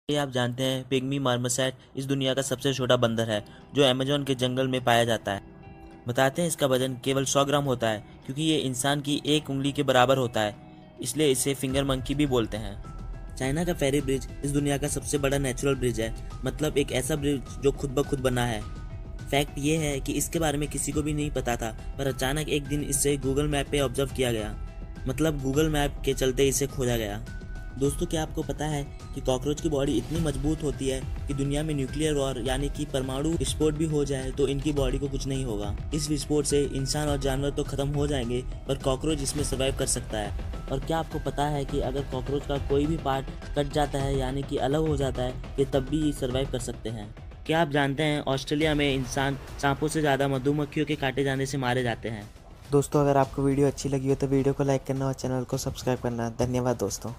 ये आप जानते हैं पिग्मी मार्मोसेट इस दुनिया का सबसे छोटा बंदर है जो अमेज़न के जंगल में पाया जाता है। बताते हैं इसका वजन केवल 100 ग्राम होता है क्योंकि ये इंसान की एक उंगली के बराबर होता है, इसलिए इसे फिंगर मंकी भी बोलते हैं। चाइना का फेरी ब्रिज इस दुनिया का सबसे बड़ा नेचुरल ब्रिज है, मतलब एक ऐसा ब्रिज जो खुद ब खुद बना है। फैक्ट ये है कि इसके बारे में किसी को भी नहीं पता था, पर अचानक एक दिन इसे गूगल मैप पे ऑब्जर्व किया गया, मतलब गूगल मैप के चलते इसे खोजा गया। दोस्तों, क्या आपको पता है कि कॉकरोच की बॉडी इतनी मजबूत होती है कि दुनिया में न्यूक्लियर वॉर यानी कि परमाणु विस्फोट भी हो जाए तो इनकी बॉडी को कुछ नहीं होगा। इस विस्फोट से इंसान और जानवर तो खत्म हो जाएंगे, पर कॉकरोच इसमें सर्वाइव कर सकता है। और क्या आपको पता है कि अगर कॉकरोच का कोई भी पार्ट कट जाता है यानी कि अलग हो जाता है, ये तब भी सर्वाइव कर सकते हैं। क्या आप जानते हैं ऑस्ट्रेलिया में इंसान सांपों से ज़्यादा मधुमक्खियों के काटे जाने से मारे जाते हैं। दोस्तों, अगर आपको वीडियो अच्छी लगी हो तो वीडियो को लाइक करना और चैनल को सब्सक्राइब करना। धन्यवाद दोस्तों।